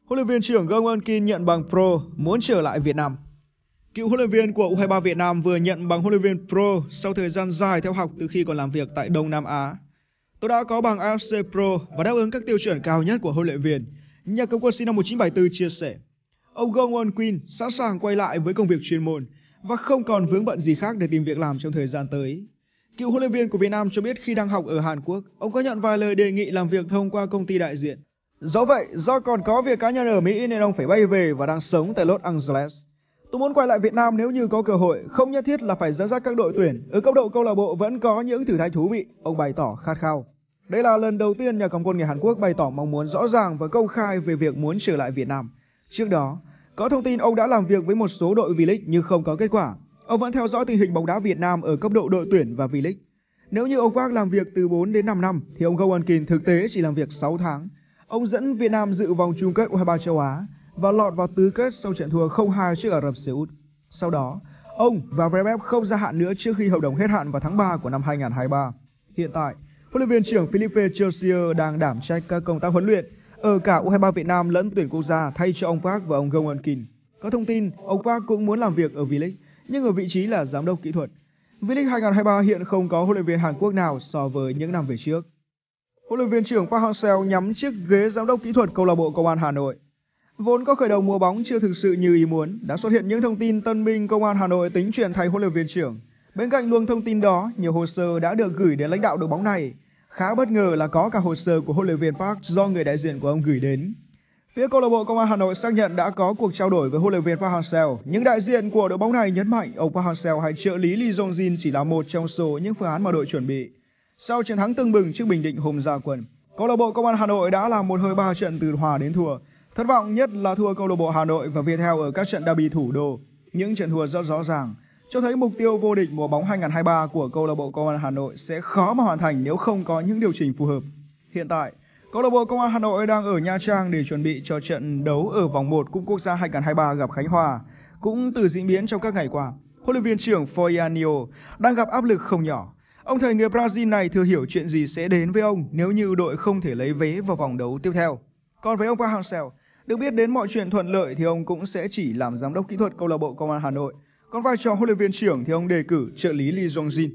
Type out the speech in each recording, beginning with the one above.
Huấn luyện viên trưởng Gong Won Kin nhận bằng Pro, muốn trở lại Việt Nam. Cựu huấn luyện viên của U23 Việt Nam vừa nhận bằng huấn luyện viên Pro sau thời gian dài theo học từ khi còn làm việc tại Đông Nam Á. Tôi đã có bằng AFC Pro và đáp ứng các tiêu chuẩn cao nhất của huấn luyện viên, nhà cầm quân sinh năm 1974 chia sẻ. Ông Gong Won Kin sẵn sàng quay lại với công việc chuyên môn và không còn vướng bận gì khác để tìm việc làm trong thời gian tới. Cựu huấn luyện viên của Việt Nam cho biết khi đang học ở Hàn Quốc, ông có nhận vài lời đề nghị làm việc thông qua công ty đại diện. Dẫu vậy, do còn có việc cá nhân ở Mỹ nên ông phải bay về và đang sống tại Los Angeles. Tôi muốn quay lại Việt Nam nếu như có cơ hội, không nhất thiết là phải dẫn dắt các đội tuyển. Ở cấp độ câu lạc bộ vẫn có những thử thách thú vị, ông bày tỏ khát khao. Đây là lần đầu tiên nhà cầm quân người Hàn Quốc bày tỏ mong muốn rõ ràng và công khai về việc muốn trở lại Việt Nam. Trước đó, có thông tin ông đã làm việc với một số đội V-League nhưng không có kết quả. Ông vẫn theo dõi tình hình bóng đá Việt Nam ở cấp độ đội tuyển và V-League. Nếu như ông Park làm việc từ 4 đến 5 năm, thì ông Gong Won Kin thực tế chỉ làm việc 6 tháng. Ông dẫn Việt Nam dự vòng chung kết U23 châu Á và lọt vào tứ kết sau trận thua 0-2 trước Ả Rập Xê Út. Sau đó, ông và VFF không gia hạn nữa trước khi hợp đồng hết hạn vào tháng 3 của năm 2023. Hiện tại, huấn luyện viên trưởng Philippe Chausier đang đảm trách các công tác huấn luyện ở cả U23 Việt Nam lẫn tuyển quốc gia thay cho ông Park và ông Gong Won Kin. Có thông tin, ông Park cũng muốn làm việc ở V-League, nhưng ở vị trí là giám đốc kỹ thuật. V-League 2023 hiện không có huấn luyện viên Hàn Quốc nào so với những năm về trước. Huấn luyện viên trưởng Park Hang-seo nhắm chiếc ghế giám đốc kỹ thuật câu lạc bộ Công an Hà Nội. Vốn có khởi đầu mùa bóng chưa thực sự như ý muốn, đã xuất hiện những thông tin tân binh Công an Hà Nội tính chuyển thay huấn luyện viên trưởng. Bên cạnh luồng thông tin đó, nhiều hồ sơ đã được gửi đến lãnh đạo đội bóng này. Khá bất ngờ là có cả hồ sơ của huấn luyện viên Park do người đại diện của ông gửi đến. Phía câu lạc bộ Công an Hà Nội xác nhận đã có cuộc trao đổi với huấn luyện viên Park Hang-seo, nhưng đại diện của đội bóng này nhấn mạnh ông Park Hang-seo hay trợ lý Lee Jong-jin chỉ là một trong số những phương án mà đội chuẩn bị. Sau chiến thắng tưng bừng trước Bình Định hôm ra quân, câu lạc bộ Công an Hà Nội đã làm một hơi 3 trận từ hòa đến thua. Thất vọng nhất là thua câu lạc bộ Hà Nội và Viettel ở các trận derby thủ đô. Những trận thua rất rõ ràng cho thấy mục tiêu vô địch mùa bóng 2023 của câu lạc bộ Công an Hà Nội sẽ khó mà hoàn thành nếu không có những điều chỉnh phù hợp. Hiện tại, câu lạc bộ Công an Hà Nội đang ở Nha Trang để chuẩn bị cho trận đấu ở vòng 1 Cúp Quốc gia 2023 gặp Khánh Hòa. Cũng từ diễn biến trong các ngày qua, huấn luyện viên trưởng Foyanio đang gặp áp lực không nhỏ. Ông thầy người Brazil này thừa hiểu chuyện gì sẽ đến với ông nếu như đội không thể lấy vé vào vòng đấu tiếp theo. Còn với ông Park Hang-seo, được biết đến mọi chuyện thuận lợi thì ông cũng sẽ chỉ làm giám đốc kỹ thuật câu lạc bộ Công an Hà Nội. Còn vai trò huấn luyện viên trưởng thì ông đề cử trợ lý Lee Jong-jin.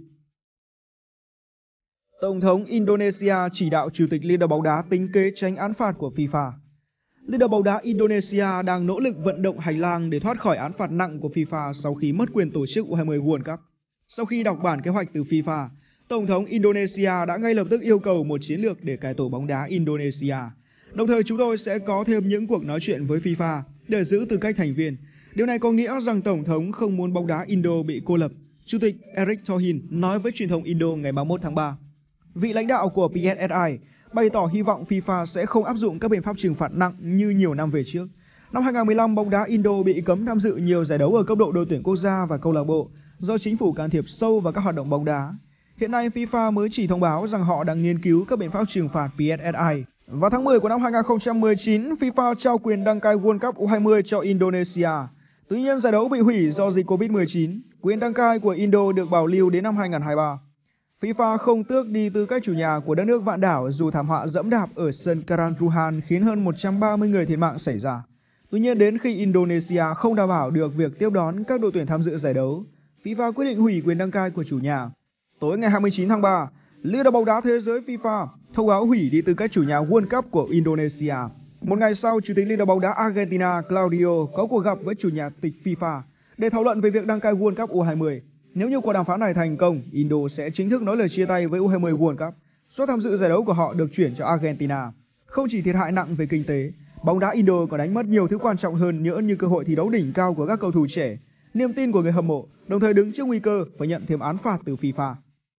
Tổng thống Indonesia chỉ đạo Chủ tịch Liên đoàn bóng đá tính kế tránh án phạt của FIFA. Liên đoàn bóng đá Indonesia đang nỗ lực vận động hành lang để thoát khỏi án phạt nặng của FIFA sau khi mất quyền tổ chức U20 World Cup. Sau khi đọc bản kế hoạch từ FIFA, Tổng thống Indonesia đã ngay lập tức yêu cầu một chiến lược để cải tổ bóng đá Indonesia. Đồng thời chúng tôi sẽ có thêm những cuộc nói chuyện với FIFA để giữ tư cách thành viên. Điều này có nghĩa rằng Tổng thống không muốn bóng đá Indo bị cô lập, Chủ tịch Eric Thohir nói với truyền thông Indo ngày 31 tháng 3. Vị lãnh đạo của PSSI bày tỏ hy vọng FIFA sẽ không áp dụng các biện pháp trừng phạt nặng như nhiều năm về trước. Năm 2015, bóng đá Indo bị cấm tham dự nhiều giải đấu ở cấp độ đội tuyển quốc gia và câu lạc bộ do chính phủ can thiệp sâu vào các hoạt động bóng đá. Hiện nay, FIFA mới chỉ thông báo rằng họ đang nghiên cứu các biện pháp trừng phạt PSSI. Vào tháng 10 của năm 2019, FIFA trao quyền đăng cai World Cup U20 cho Indonesia. Tuy nhiên, giải đấu bị hủy do dịch Covid-19. Quyền đăng cai của Indo được bảo lưu đến năm 2023. FIFA không tước đi tư cách chủ nhà của đất nước vạn đảo dù thảm họa dẫm đạp ở sân Kanjuruhan khiến hơn 130 người thiệt mạng xảy ra. Tuy nhiên, đến khi Indonesia không đảm bảo được việc tiếp đón các đội tuyển tham dự giải đấu, FIFA quyết định hủy quyền đăng cai của chủ nhà. Tối ngày 29 tháng 3, Liên đoàn bóng đá thế giới FIFA thông báo hủy đi tư cách chủ nhà World Cup của Indonesia. Một ngày sau, Chủ tịch Liên đoàn bóng đá Argentina Claudio có cuộc gặp với chủ nhà tịch FIFA để thảo luận về việc đăng cai World Cup U20. Nếu như cuộc đàm phán này thành công, Indo sẽ chính thức nói lời chia tay với U20 World Cup. Suất tham dự giải đấu của họ được chuyển cho Argentina. Không chỉ thiệt hại nặng về kinh tế, bóng đá Indo còn đánh mất nhiều thứ quan trọng hơn nữa như cơ hội thi đấu đỉnh cao của các cầu thủ trẻ, niềm tin của người hâm mộ, đồng thời đứng trước nguy cơ phải nhận thêm án phạt từ FIFA.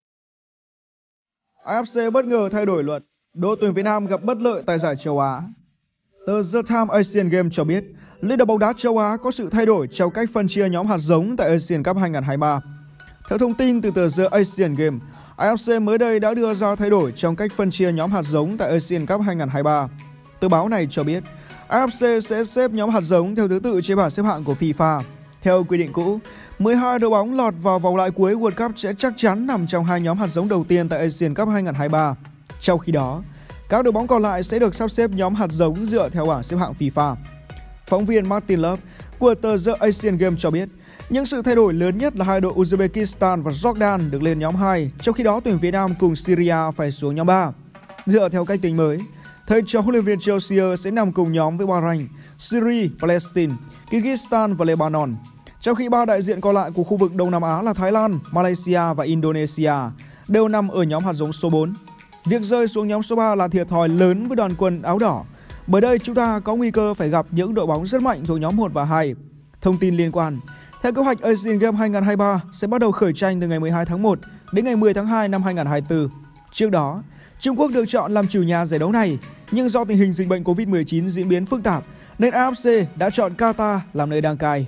AFC bất ngờ thay đổi luật, đội tuyển Việt Nam gặp bất lợi tại giải châu Á. Tờ The Times Asian Games cho biết, Liên đoàn bóng đá châu Á có sự thay đổi trong cách phân chia nhóm hạt giống tại Asian Cup 2023. Theo thông tin từ tờ The Asian Games, AFC mới đây đã đưa ra thay đổi trong cách phân chia nhóm hạt giống tại Asian Cup 2023. Tờ báo này cho biết, AFC sẽ xếp nhóm hạt giống theo thứ tự trên bảng xếp hạng của FIFA. Theo quy định cũ, 12 đội bóng lọt vào vòng loại cuối World Cup sẽ chắc chắn nằm trong hai nhóm hạt giống đầu tiên tại Asian Cup 2023. Trong khi đó, Các đội bóng còn lại sẽ được sắp xếp nhóm hạt giống dựa theo bảng xếp hạng FIFA. Phóng viên Martin Love của tờ The Asian Games cho biết, những sự thay đổi lớn nhất là hai đội Uzbekistan và Jordan được lên nhóm 2, trong khi đó tuyển Việt Nam cùng Syria phải xuống nhóm 3. Dựa theo cách tính mới, thầy trò huấn luyện viên Chelsea sẽ nằm cùng nhóm với Bahrain, Syria, Palestine, Kyrgyzstan và Lebanon. Trong khi 3 đại diện còn lại của khu vực Đông Nam Á là Thái Lan, Malaysia và Indonesia đều nằm ở nhóm hạt giống số 4. Việc rơi xuống nhóm số 3 là thiệt thòi lớn với đoàn quân áo đỏ. Bởi đây chúng ta có nguy cơ phải gặp những đội bóng rất mạnh thuộc nhóm 1 và 2. Thông tin liên quan. Theo kế hoạch, Asian Games 2023 sẽ bắt đầu khởi tranh từ ngày 12 tháng 1 đến ngày 10 tháng 2 năm 2024. Trước đó, Trung Quốc được chọn làm chủ nhà giải đấu này, nhưng do tình hình dịch bệnh Covid-19 diễn biến phức tạp nên AFC đã chọn Qatar làm nơi đăng cai.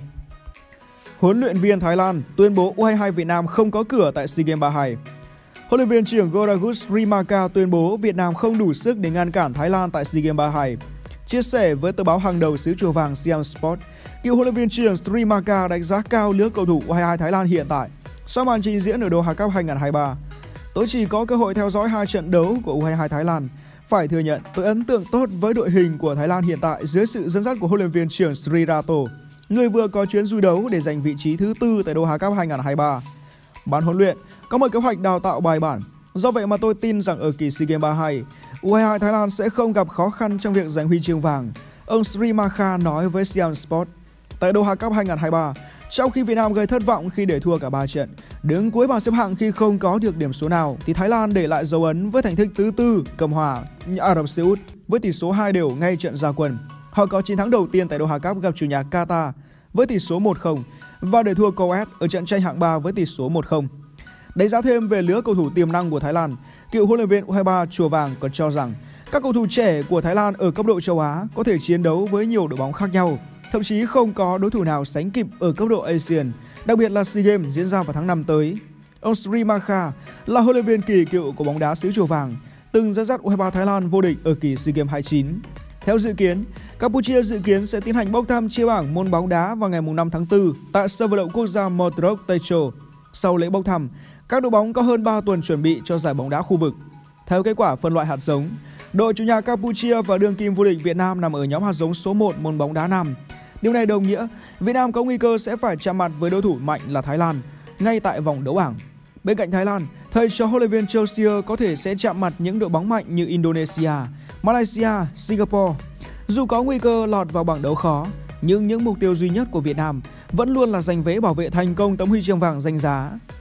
Huấn luyện viên Thái Lan tuyên bố U22 Việt Nam không có cửa tại SEA Games 32. Huấn luyện viên trưởng Goragus Rimaka tuyên bố Việt Nam không đủ sức để ngăn cản Thái Lan tại SEA Games 32. Chia sẻ với tờ báo hàng đầu xứ Chùa Vàng Siam Sport, cựu huấn luyện viên trưởng Rimaka đánh giá cao lứa cầu thủ U22 Thái Lan hiện tại sau màn trình diễn ở Doha Cup 2023. Tôi chỉ có cơ hội theo dõi 2 trận đấu của U22 Thái Lan. Phải thừa nhận, tôi ấn tượng tốt với đội hình của Thái Lan hiện tại dưới sự dẫn dắt của huấn luyện viên trưởng Sri Rato, người vừa có chuyến du đấu để giành vị trí thứ 4 tại Doha Cup 2023. Ban huấn luyện có một kế hoạch đào tạo bài bản. Do vậy mà tôi tin rằng ở kỳ SEA Games 32, U22 Thái Lan sẽ không gặp khó khăn trong việc giành huy chương vàng. Ông Sri Makha nói với Siam Sport. Tại Doha Cup 2023, trong khi Việt Nam gây thất vọng khi để thua cả 3 trận, đứng cuối bảng xếp hạng khi không có được điểm số nào, thì Thái Lan để lại dấu ấn với thành tích thứ 4 cầm hòa Ả Rập Xê Út với tỷ số 2-2 ngay trận ra quân. Họ có chiến thắng đầu tiên tại Doha Cup gặp chủ nhà Qatar với tỷ số 1-0 và để thua Kuwait ở trận tranh hạng 3 với tỷ số 1-0. Đánh giá thêm về lứa cầu thủ tiềm năng của Thái Lan, cựu huấn luyện viên U23 Chùa Vàng còn cho rằng các cầu thủ trẻ của Thái Lan ở cấp độ châu Á có thể chiến đấu với nhiều đội bóng khác nhau, thậm chí không có đối thủ nào sánh kịp ở cấp độ ASEAN, đặc biệt là SEA Games diễn ra vào tháng 5 tới. Ông Sri Makha là huấn luyện viên kỳ cựu của bóng đá xứ Chùa Vàng, từng dẫn dắt U23 Thái Lan vô địch ở kỳ SEA Games 29. Theo dự kiến, Campuchia dự kiến sẽ tiến hành bốc thăm chia bảng môn bóng đá vào ngày 5 tháng 4 tại sân vận động quốc gia Motrok Techo. Sau lễ bốc thăm, các đội bóng có hơn 3 tuần chuẩn bị cho giải bóng đá khu vực. Theo kết quả phân loại hạt giống, đội chủ nhà Campuchia và đương kim vô địch Việt Nam nằm ở nhóm hạt giống số 1 môn bóng đá nam. Điều này đồng nghĩa Việt Nam có nguy cơ sẽ phải chạm mặt với đối thủ mạnh là Thái Lan ngay tại vòng đấu bảng. Bên cạnh Thái Lan, thầy trò huấn luyện viên Chelsea có thể sẽ chạm mặt những đội bóng mạnh như Indonesia, Malaysia, Singapore. Dù có nguy cơ lọt vào bảng đấu khó, nhưng những mục tiêu duy nhất của Việt Nam vẫn luôn là giành vé bảo vệ thành công tấm huy chương vàng danh giá.